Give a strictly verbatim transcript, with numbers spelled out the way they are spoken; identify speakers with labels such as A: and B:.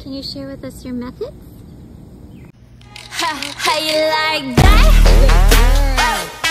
A: Can you share with us your methods?
B: How you like that?